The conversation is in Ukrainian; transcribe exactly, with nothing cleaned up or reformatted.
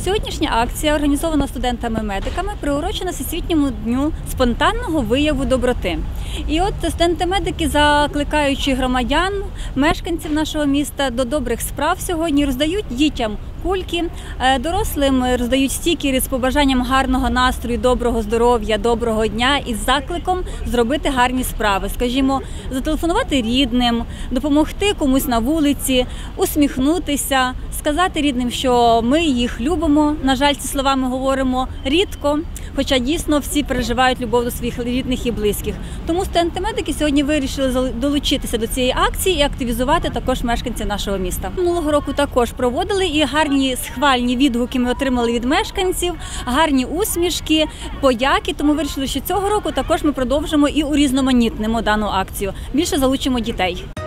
Сьогоднішня акція, організована студентами-медиками, приурочена Всесвітньому дню спонтанного вияву доброти. І от студенти-медики, закликаючи громадян, мешканців нашого міста до добрих справ, сьогодні роздають дітям кульки, дорослим роздають стікери з побажанням гарного настрою, доброго здоров'я, доброго дня із закликом зробити гарні справи. Скажімо, зателефонувати рідним, допомогти комусь на вулиці, усміхнутися, сказати рідним, що ми їх любимо. На жаль, ці слова ми говоримо рідко, хоча дійсно всі переживають любов до своїх рідних і близьких. Тому студенти-медики сьогодні вирішили долучитися до цієї акції і активізувати також мешканців нашого міста. Минулого року також проводили, і гарні схвальні відгуки ми отримали від мешканців, гарні усмішки, подяки. Тому вирішили, що цього року також ми продовжимо і урізноманітнимо дану акцію. Більше залучимо дітей.